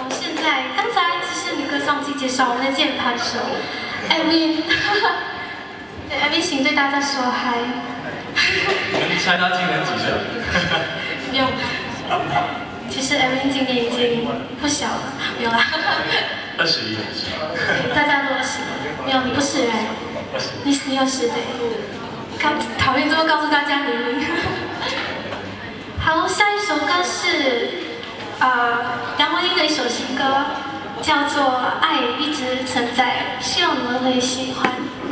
现在刚才其实你歌上记介绍我们的键盘手 Evan， 对 Evan 请对大家说嗨。 你猜他今年几岁？ 不用。其实 Evan 今年已经不小了，没有啦。 21。 大家都是，没有你不是人，你又是对。讨厌这么告诉大家年龄。好，下一首歌是杨文英的一首新歌，叫做《爱一直存在》，希望你们会喜欢。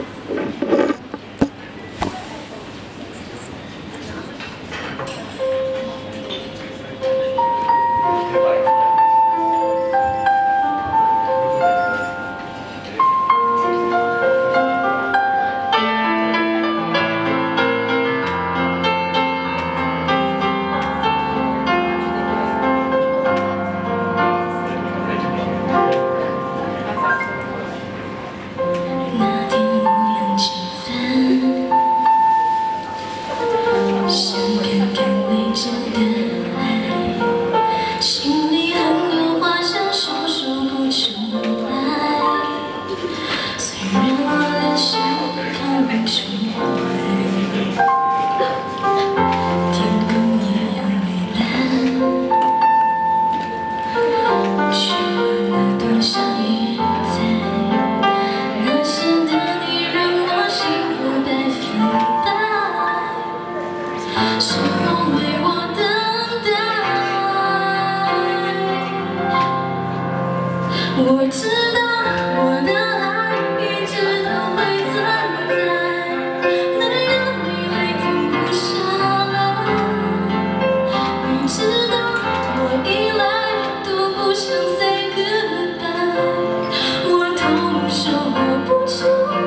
我知道我的爱一直都会存在，没有你会停不下来。你知道我依赖都不想 say goodbye， 我痛说不出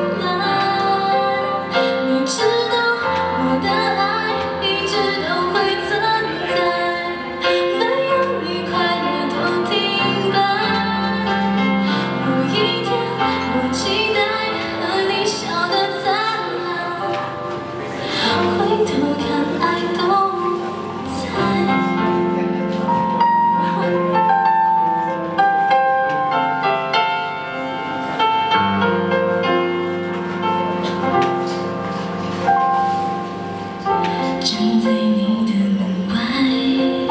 来。你知道我的爱一直都会存在，没有你快乐都停摆。我期待和你笑得灿烂，回头看爱都在。站在你的门外，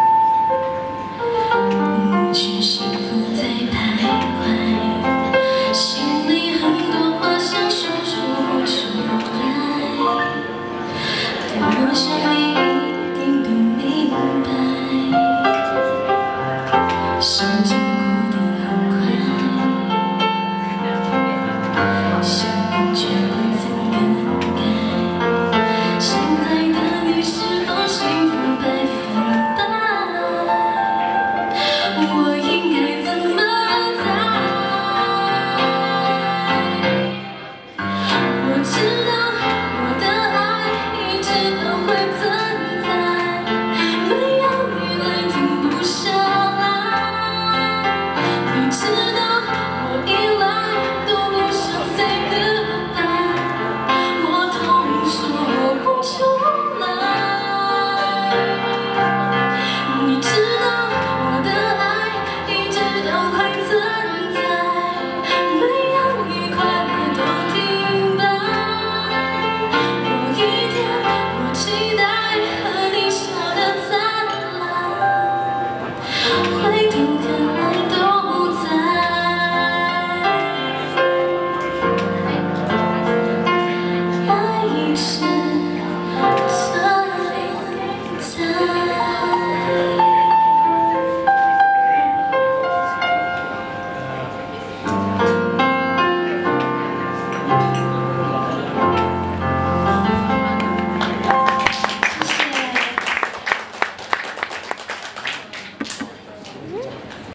不去幸福在徘徊。心里很多话想说不出来，但我想你一定都明白。时间过得好快，想念却不曾更改。现在的你是否幸福百分百？我应该怎么我知道我的爱一直都会存在，没有你来停不下来。你知道我依赖都不想 say goodbye， 我痛说不出来。你知道我的爱一直都会存在，没有你快乐都停摆。我期待和你笑得灿烂，回头看爱都在。爱一直